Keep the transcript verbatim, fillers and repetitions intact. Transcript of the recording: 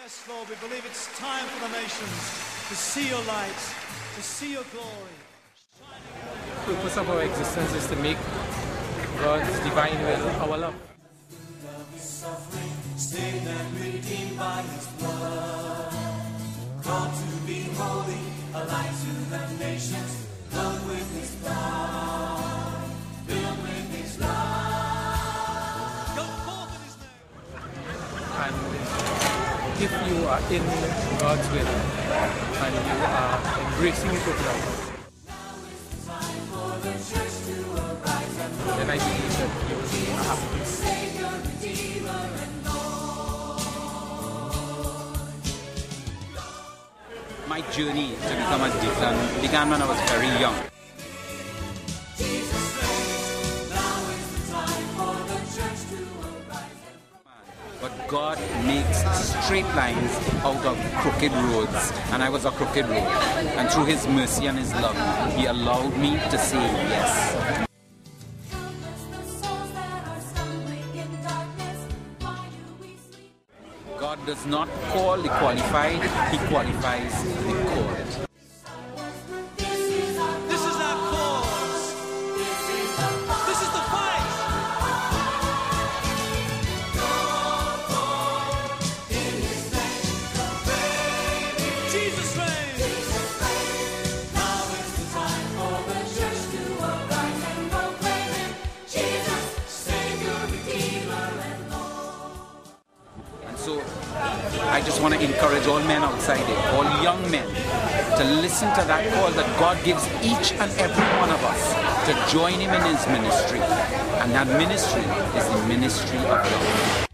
Yes, Lord, we believe it's time for the nations to see your light, to see your glory. The purpose of our existence is to make God's divine will our love. Stained and redeemed by His blood, called to be holy, a light to the nations, loved with His blood, filled with His love. Go forth in His name. And if you are in God's will and you are embracing it with love, then I believe that you will be happy. My journey to become a deacon began when I was very young. But God makes straight lines out of crooked roads, and I was a crooked road. And through His mercy and His love, He allowed me to say yes. God does not call the qualified, He qualifies the called. This is our cause. This is the fight. Jesus reigns. Now is the time for the church to arise and proclaim Him, Jesus, Savior, Redeemer, and Lord. And so I just want to encourage all men outside there, all young men, to listen to that call that God gives each and every one of us to join Him in His ministry. And that ministry is the ministry of love.